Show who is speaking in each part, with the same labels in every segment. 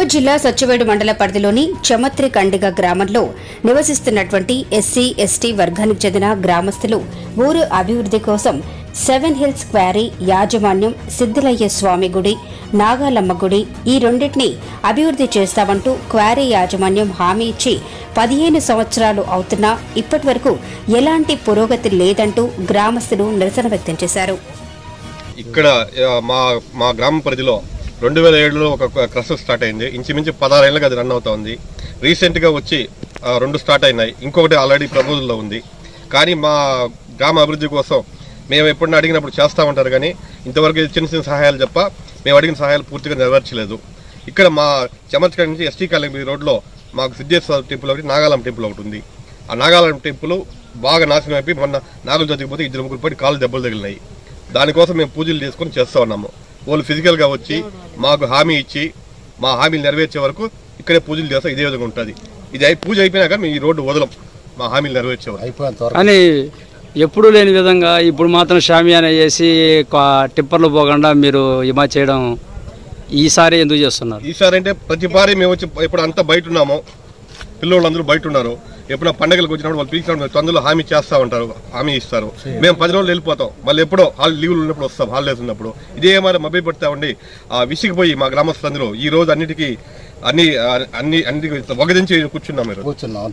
Speaker 1: తిరుపతి జిల్లా సచ్చివేడు మండల పరిధిలోని చమత్రి కండిగ గ్రామంలో నివసిస్తున్నటువంటి ఎస్సీ ఎస్టీ వర్గానికి చెందిన గ్రామస్తులు ఊరు అభివృద్ధి కోసం 7 హిల్స్ క్వారీ యాజమాన్యం సిద్ధిలయ్య స్వామి గుడి నాగాలమ్మ గుడి ఈ రెండింటిని అభివృద్ధి చేస్తామంటూ క్వారీ యాజమాన్యం హామీ ఇచ్చి 15 సంవత్సరాలు అవుతున్నా ఇప్పటివరకు ఎలాంటి పురోగతి లేదంటూ గ్రామస్తులు నిరసన వ్యక్తం చేశారు.
Speaker 2: ఇక్కడ మా గ్రామ పరిధిలో 2007లో ఒక క్రషర్ స్టార్ట్ అయింది. ఇంచుమించు 16 ఏళ్ళకి అది రన్ అవుతా ఉంది. రీసెంట్గా వచ్చి 2 స్టార్ట్ అయినాయి, ఇంకొకటి ఆల్రెడీ ప్రపోజల్లో ఉంది. కానీ మా గ్రామ అభివృద్ధి కోసం మేము ఎప్పుడైనా అడిగినప్పుడు చేస్తూ ఉంటారు, కానీ ఇంతవరకు చిన్న చిన్న సహాయాలు తప్ప మేము అడిగిన సహాయాలు పూర్తిగా నెరవేర్చలేదు. ఇక్కడ మా చమత్కాడ నుంచి ఎస్టీ కాలనీ రోడ్లో మాకు సిద్ధేశ్వర టెంపుల్ ఒకటి, నాగాలమ్మ టెంపుల్ ఒకటి ఉంది. ఆ నాగాలమ్మ టెంపుల్ బాగా నాశనం అయిపోయి మొన్న నాగులు చదివిపోతే 2-3 పడి కాళ్ళు దెబ్బలు తగిలినాయి. దానికోసం మేము పూజలు చేసుకొని చేస్తూ ఉన్నాము. వాళ్ళు ఫిజికల్గా వచ్చి మాకు హామీ ఇచ్చి మా హామీలు నెరవేర్చే వరకు ఇక్కడే పూజలు చేస్తాం. ఇదే విధంగా ఉంటుంది. ఇది పూజ అయిపోయినాక మేము ఈ రోడ్డు వదలం, మా హామీలు నెరవేర్చే వరకు
Speaker 3: అని ఎప్పుడూ లేని విధంగా ఇప్పుడు మాత్రం షామియానా చేసి టిప్పర్లు పోకుండా మీరు ఇమా చేయడం ఈసారి ఎందుకు చేస్తున్నారు?
Speaker 2: ఈసారి అంటే ప్రతిసారి మేము వచ్చి ఎప్పుడు అంతా బయట ఉన్నామో, పిల్లలందరూ బయట ఉన్నారు, ఎప్పుడైనా పండుగలకు వచ్చినప్పుడు వాళ్ళు పిలిచినప్పుడు తొందరలో హామీ చేస్తూ ఉంటారు, హామీ ఇస్తారు. మేము 10 రోజులు వెళ్ళిపోతాం, మళ్ళీ ఎప్పుడో లీవులు ఉన్నప్పుడు వస్తాం, హాలిడేస్ ఉన్నప్పుడు. ఇదే మరి మభ్య పడతా ఉండి విసిగిపోయి మా గ్రామస్తులందరూ ఈ రోజు అన్నిటికీ ఒకదించి కూర్చున్నాం. మీరు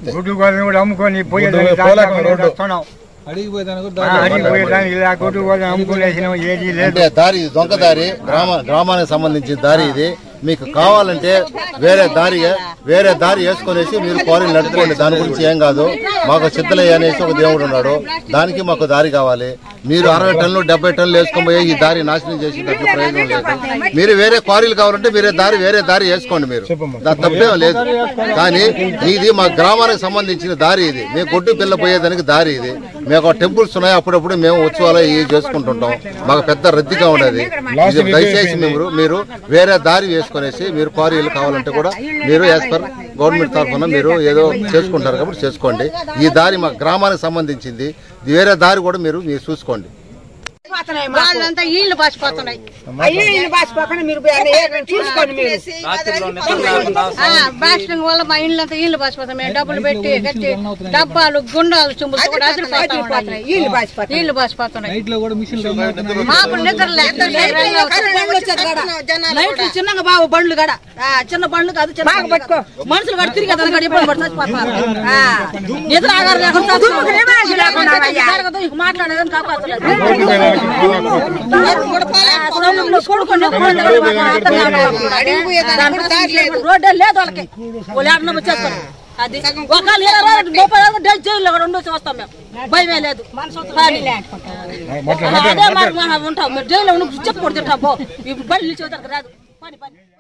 Speaker 4: దారి దొంగ దారి, గ్రామానికి సంబంధించిన దారి ఇది. మీకు కావాలంటే వేరే దారి వేసుకునేసి మీరు క్వారీలు నడుపుకోండి, దాని గురించి ఏం కాదు. మాకు సిద్ధలయ్య అనేసి ఒక దేవుడు ఉన్నాడు, దానికి మాకు దారి కావాలి. మీరు 60 టన్నులు 70 టన్నులు వేసుకొని పోయి ఈ దారి నాశనం చేసి ప్రయోజనం లేదు. మీరు వేరే క్వారీలు కావాలంటే వేరే దారి వేసుకోండి, మీరు దాని తప్పేం లేదు. కానీ ఇది మా గ్రామానికి సంబంధించిన దారి, ఇది మేము గొడ్డు పిల్ల పోయేదానికి దారి ఇది. మేము టెంపుల్స్ ఉన్నాయి, అప్పుడప్పుడు మేము ఉత్సవాలు ఇవి చేసుకుంటుంటాం, మాకు పెద్ద రద్దీగా ఉండేది. దయచేసి మీరు వేరే దారి వేసుకునేసి మీరు క్వారీలు కావాలంటే కూడా మీరు యాజ్ పర్ గవర్నమెంట్ తరఫున మీరు ఏదో చేసుకుంటారు కాబట్టి చేసుకోండి. ఈ దారి మా గ్రామానికి సంబంధించింది, వేరే దారి కూడా మీరు చూసుకోండి.
Speaker 5: వాళ్ళంతా ఇళ్ళు బాసిపోతున్నాయి, బాస్టింగ్ వల్ల మా ఇళ్ళంతా ఇళ్ళు బాసిపోతాయి. మేము డబ్బులు పెట్టి కట్టి డబ్బాలు గుండాలు చుంబులు కూడా ఇళ్ళు బాసిపోతున్నాయి. మాకు నిద్ర లైట్లు చిన్నగా బాబు బండ్లు కూడా చిన్న బండ్లు కాదు, మనుషులు కూడా తిరిగి ఇబ్బంది పడిపోతున్నారు. నిద్ర ఆగారు లేకుండా మాట్లాడేదని కాపాడలేదు. రోడ్డే లేదు వాళ్ళకి, వాళ్ళు ఏడన్నా వచ్చేస్తారు. అది ఒకళ్ళు జైల్లో కూడా ఉండొచ్చి వస్తాం మేము, భయమే లేదు. అదే మాట ఉంటాం, మీరు జైల్లో చెప్పకూడదు తింటాం. ఇప్పుడు బళ్ళు నిలిచి రాదు పని.